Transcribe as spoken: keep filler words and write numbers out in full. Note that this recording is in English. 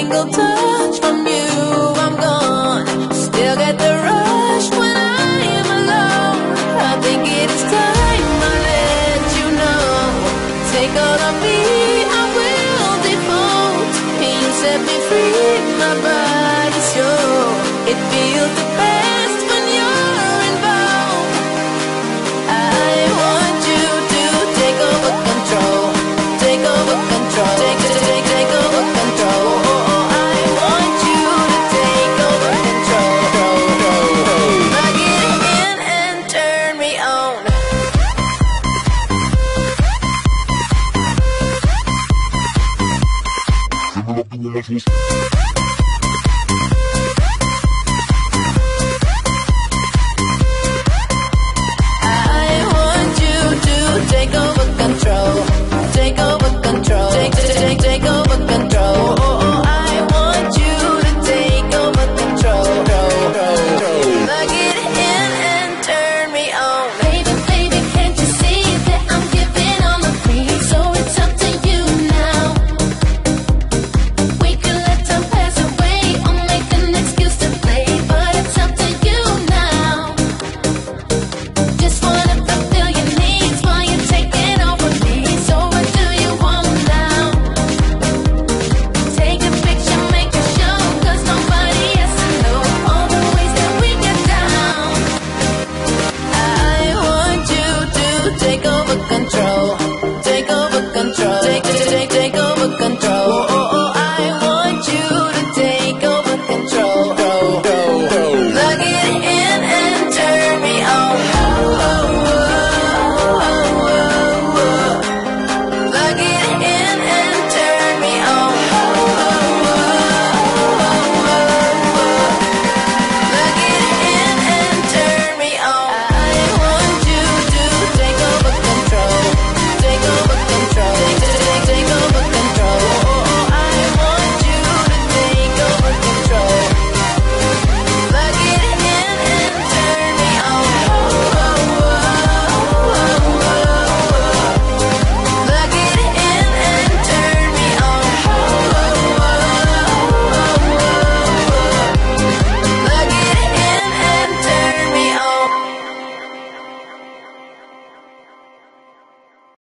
single touch from you, I'm gone. Still get the rush when I am alone. I think it's time I let you know. Take all of me, I will default. Can you set me free? My body's yours. It feels the best when you're involved. I want you to take over control. Take over control. Take, take, take, take over control. I want you to take over control. Plug it in and turn me on. Give me up the